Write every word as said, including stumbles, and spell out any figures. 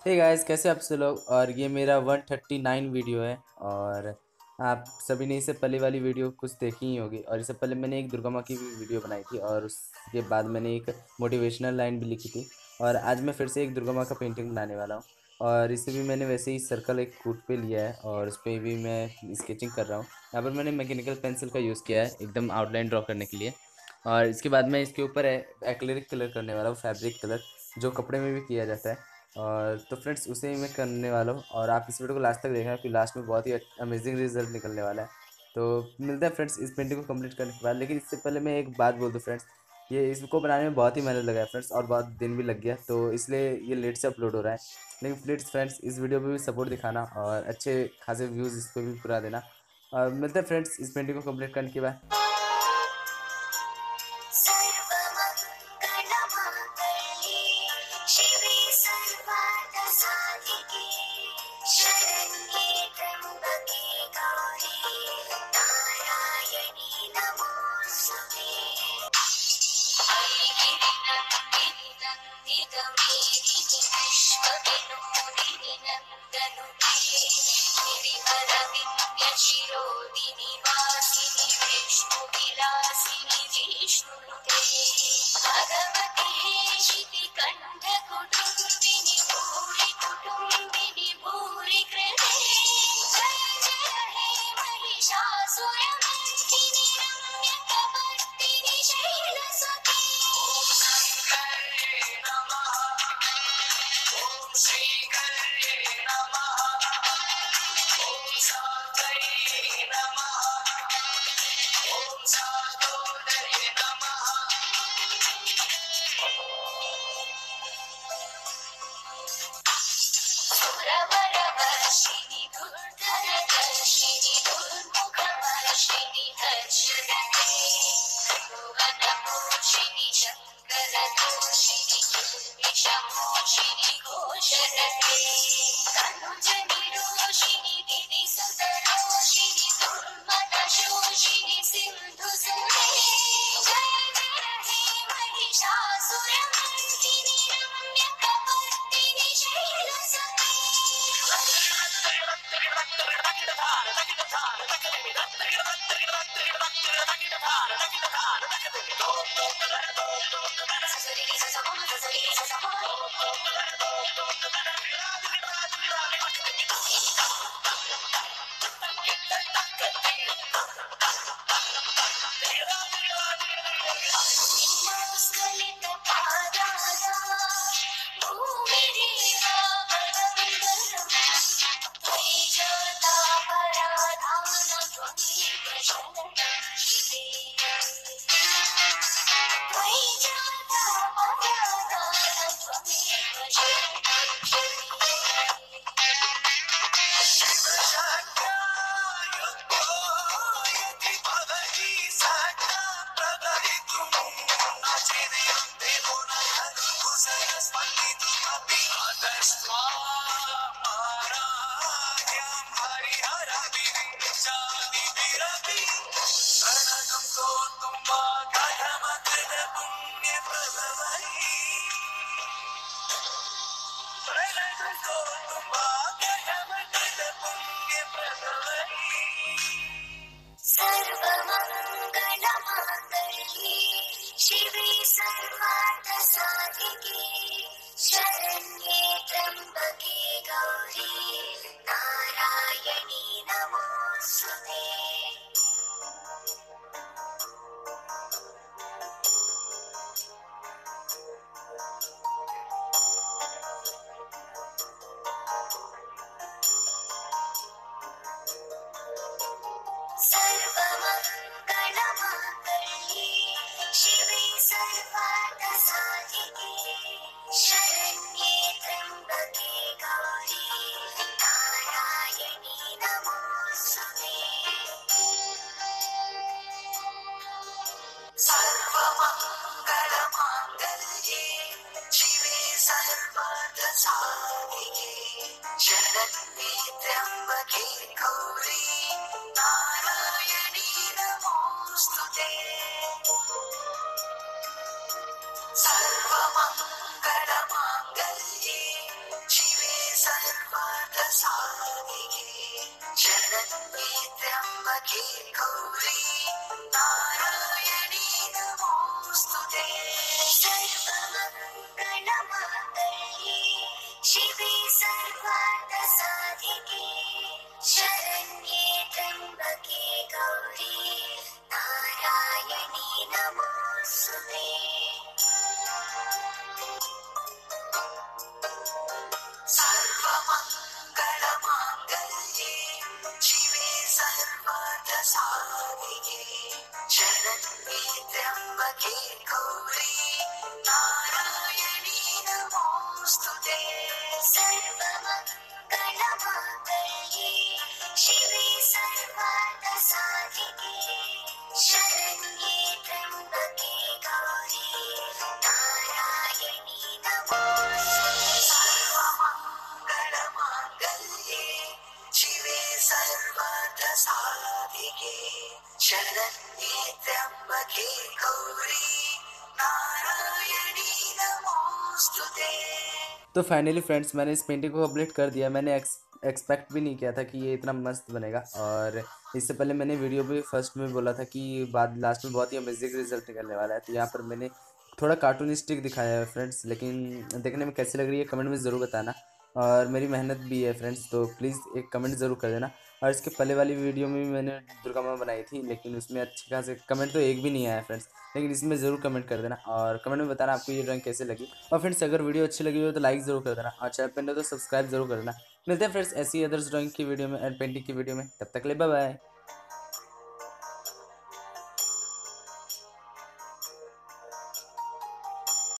Hey guys, कैसे आप सब लोग। और ये मेरा वन थर्टी नाइन वीडियो है। और आप सभी ने इससे पहले वाली वीडियो कुछ देखी ही होगी। और इससे पहले मैंने एक दुर्गा माँ की भी वीडियो बनाई थी और उसके बाद मैंने एक मोटिवेशनल लाइन भी लिखी थी। और आज मैं फिर से एक दुर्गा माँ का पेंटिंग बनाने वाला हूँ। और इसे भी मैंने वैसे ही सर्कल एक फूट पे लिया है और उस पर भी मैं स्केचिंग कर रहा हूँ। यहाँ पर मैंने मैकेनिकल पेंसिल का यूज़ किया है एकदम आउटलाइन ड्रॉ करने के लिए। और इसके बाद मैं इसके ऊपर एक्रेलिक कलर करने वाला हूँ, फैब्रिक कलर, जो कपड़े में भी किया जाता है। और तो फ्रेंड्स, उसे ही मैं करने वाला हूँ और आप इस वीडियो को लास्ट तक देखना क्योंकि लास्ट में बहुत ही अमेजिंग रिजल्ट निकलने वाला है। तो मिलता है फ्रेंड्स इस पेंटिंग को कंप्लीट करने के बाद। लेकिन इससे पहले मैं एक बात बोल दूँ फ्रेंड्स, ये इसको बनाने में बहुत ही मेहनत लगा है फ्रेंड्स और बहुत दिन भी लग गया, तो इसलिए ये लेट से अपलोड हो रहा है। लेकिन प्लीज़ फ्रेंड्स, इस वीडियो पे भी सपोर्ट दिखाना और अच्छे खासे व्यूज़ इस पर भी पूरा देना। और मिलते हैं फ्रेंड्स इस पेंटिंग को कंप्लीट करने के बाद। सर्वमङ्गलमाङ्गल्ये शिवे सर्वार्थसाधिके शरण्ये त्र्यम्बके गौरी नारायणी नमोऽस्तुते। ऐगिरिनन्दिनि नन्दितमेदिनि विश्वविनोदिनि नन्दनुते गिरिवरविन्द्यशिरोदिनि वासिनि विष्णुविलासिनि जिष्णुनुते भगवति हेशिति कण्ठकुटुम्बिनि भूरि कुटुम्बिनि भूरि कृते जय जय हे महिषासुरमर्दिनि रम्यकपर्दिनि शैलसुते। सुरवरवर्षिणि दुर्धरदर्शिनि दुर्मुखवर्षिणि हर्षरते त्रिभुवनपोषिणि शङ्करदोषिणि विषमोषिणि घोषरते तनुजनिरोषिणि दिविसुतरोषिणि दुर्मदशोषिणि सिन्धुसुते जय जय हे महिषासुरमर्दिनि रम्यकपर्दिनि शैलसुते। स्खलितपादाना भूमिरेवा परमन्दरम् त्वयि जातापराधानं त्वमेव शरणं शिवे त्वयि जातापराधानं त्वमेव शरणं शिवे। सर्वमङ्गलमाङ्गल्ये शिवे सर्वार्थसाधिके शरण्ये त्र्यम्बके गौरी नारायणी नमोऽस्तुते। सर्वमङ्गलमाङ्गल्ये शिवे सर्वार्थसाधिके शरण्ये त्र्यम्बके गौरी नारायणी नमोऽस्तुते। सर्वमङ्गलमाङ्गल्ये शिवे सर्वार्थसाधिके शरण्ये त्र्यम्बके गौरी नारायणी नमोऽस्तुते। सर्वमङ्गलमाङ्गल्ये शिवे त्र्यंबके गौरी नारायणी नमोस्तुते सर्वमङ्गलमाङ्गल्ये शिवे सर्वार्थसाधिके शरण्ये त्र्यंबके गौरी नारायणी नमोस्तुते सर्वमङ्गलमाङ्गल्ये शिवे सर्वार्थसाधिके शरण्ये त्र्यंबके गौरी नारायणी नमोस्तुते सर्वमङ्गलमाङ्गल्ये शिवे सर्वार्थसाधिके शरण्ये त्र्यंबके गौरी नारायणी सर्वमङ्गलमाङ्गल्ये शिवे सर्वार्थसाधिके शरण्ये त्र्यंबके गौरी नारायणी नमोस्तुते। तो फाइनली फ्रेंड्स मैंने इस पेंटिंग को कंप्लीट कर दिया। मैंने एक्स एक्सपेक्ट भी नहीं किया था कि ये इतना मस्त बनेगा, और इससे पहले मैंने वीडियो भी फर्स्ट में बोला था कि बाद लास्ट में बहुत ही अमेजिंग रिजल्ट निकलने वाला है। तो यहाँ पर मैंने थोड़ा कार्टूनिस्टिक दिखाया है फ्रेंड्स, लेकिन देखने में कैसी लग रही है कमेंट में ज़रूर बताना। और मेरी मेहनत भी है फ्रेंड्स, तो प्लीज़ एक कमेंट ज़रूर कर देना। और इसके पहले वाली वीडियो में भी मैंने दुर्गा माँ बनाई थी, लेकिन उसमें अच्छे खासे कमेंट तो एक भी नहीं आया फ्रेंड्स, लेकिन इसमें ज़रूर कमेंट कर देना और कमेंट में बताना आपको ये ड्राइंग कैसे लगी। और फ्रेंड्स अगर वीडियो अच्छी लगी हो तो लाइक ज़रूर कर देना, और चैनल पर नहीं तो सब्सक्राइब जरूर कर देना। मिलते हैं फ्रेंड्स ऐसी अदर्स ड्राइंग की वीडियो में एंड पेंटिंग की वीडियो में, तब तक ले बाय बाय।